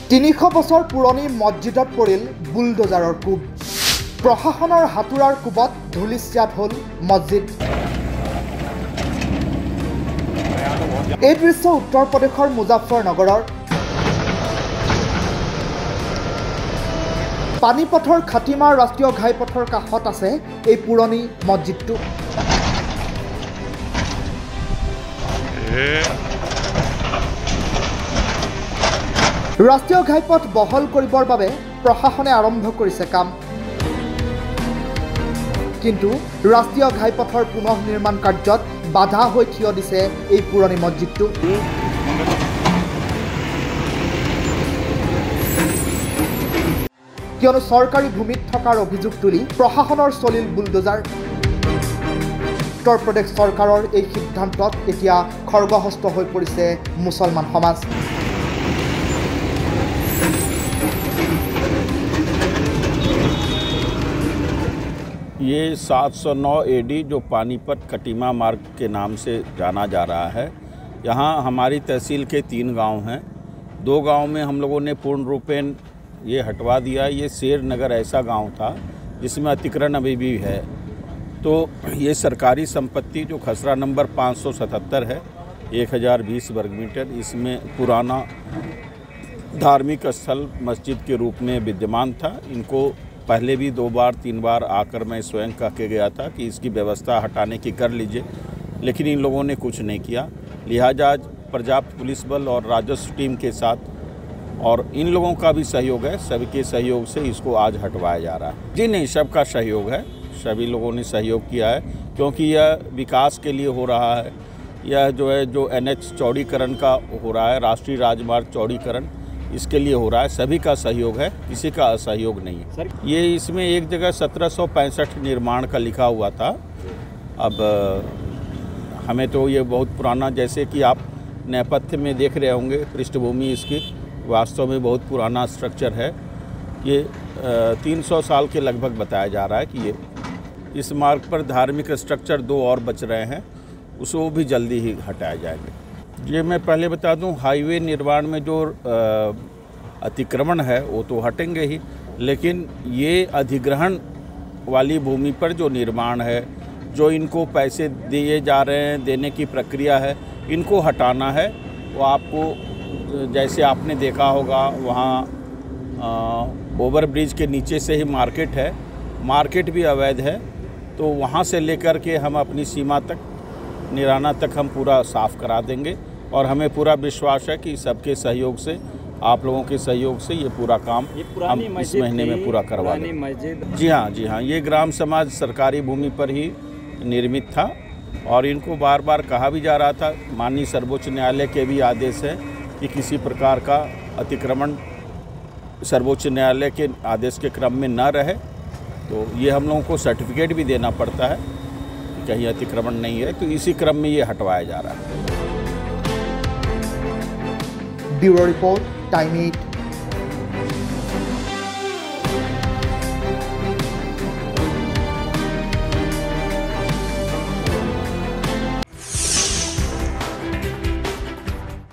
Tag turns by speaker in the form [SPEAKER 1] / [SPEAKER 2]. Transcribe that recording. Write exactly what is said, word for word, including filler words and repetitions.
[SPEAKER 1] তিনিশ বছৰ পুৰণি মছজিদত পৰিল বুলডোজাৰৰ কোব। প্ৰশাসনৰ হাতুৰাৰ কোবত ধূলিস্যাৎ হ'ল মছজিদ। এই দৃশ্য উত্তৰ প্ৰদেশৰ মুজাফৰনগৰৰ পানীপথৰ খাটিমা ৰাষ্ট্ৰীয় ঘাইপথৰ কাষত আছে এই পুৰণি মছজিদটো। ৰাষ্ট্ৰীয় ঘাইপথ বহল কৰিবৰ বাবে প্ৰশাসনে আৰম্ভ কৰিছে কাম, কিন্তু ৰাষ্ট্ৰীয় ঘাইপথৰ পুনঃ নিৰ্মাণ কাৰ্যত বাধা হৈ থিয় দিছে এই পুৰণি মছজিদটো। কিয়নো চৰকাৰী ভূমিত থকাৰ অভিযোগ তুলি প্ৰশাসনৰ চলিল বুলডোজাৰ। উত্তৰ প্ৰদেশ চৰকাৰৰ এই সিদ্ধান্তত এতিয়া খৰ্গহস্ত হৈ পৰিছে মুছলমান সমাজ।
[SPEAKER 2] ये सात सौ नौ ए डी जो पानीपत खटीमा मार्ग के नाम से जाना जा रहा है, यहाँ हमारी तहसील के तीन गांव हैं। दो गांव में हम लोगों ने पूर्ण रूपेण ये हटवा दिया। ये शेर नगर ऐसा गांव था जिसमें अतिक्रमण अभी भी है। तो ये सरकारी संपत्ति जो खसरा नंबर पाँच सौ सतहत्तर है, एक हज़ार बीस वर्ग मीटर, इसमें पुराना धार्मिक स्थल मस्जिद के रूप में विद्यमान था। इनको पहले भी दो बार तीन बार आकर मैं स्वयं कह के गया था कि इसकी व्यवस्था हटाने की कर लीजिए, लेकिन इन लोगों ने कुछ नहीं किया। लिहाजा पर्याप्त पुलिस बल और राजस्व टीम के साथ और इन लोगों का भी सहयोग है, सबके सहयोग से इसको आज हटवाया जा रहा है। जी नहीं, सबका सहयोग है, सभी लोगों ने सहयोग किया है, क्योंकि यह विकास के लिए हो रहा है। यह जो है जो एन एच चौड़ीकरण का हो रहा है, राष्ट्रीय राजमार्ग चौड़ीकरण, इसके लिए हो रहा है। सभी का सहयोग है, किसी का असहयोग नहीं है। सर, ये इसमें एक जगह सत्रह सौ पैंसठ निर्माण का लिखा हुआ था। अब हमें तो ये बहुत पुराना, जैसे कि आप नेपथ्य में देख रहे होंगे पृष्ठभूमि इसकी, वास्तव में बहुत पुराना स्ट्रक्चर है। ये तीन सौ साल के लगभग बताया जा रहा है कि ये इस मार्ग पर धार्मिक स्ट्रक्चर दो और बच रहे हैं, उसको भी जल्दी ही हटाए जाएंगे। ये मैं पहले बता दूं, हाईवे निर्माण में जो अतिक्रमण है वो तो हटेंगे ही, लेकिन ये अधिग्रहण वाली भूमि पर जो निर्माण है, जो इनको पैसे दिए जा रहे हैं, देने की प्रक्रिया है, इनको हटाना है। वो आपको जैसे आपने देखा होगा वहाँ ओवर ब्रिज के नीचे से ही मार्केट है, मार्केट भी अवैध है। तो वहाँ से लेकर के हम अपनी सीमा तक, निराना तक हम पूरा साफ़ करा देंगे, और हमें पूरा विश्वास है कि सबके सहयोग से, आप लोगों के सहयोग से ये पूरा काम हम इस महीने में पूरा करवा देंगे। जी हाँ, जी हाँ, ये ग्राम समाज सरकारी भूमि पर ही निर्मित था, और इनको बार बार कहा भी जा रहा था। माननीय सर्वोच्च न्यायालय के भी आदेश है कि किसी प्रकार का अतिक्रमण सर्वोच्च न्यायालय के आदेश के क्रम में न रहे। तो ये हम लोगों को सर्टिफिकेट भी देना पड़ता है कि कहीं अतिक्रमण नहीं है, तो इसी क्रम में ये हटवाया जा रहा है।
[SPEAKER 1] Bureau report, time eight.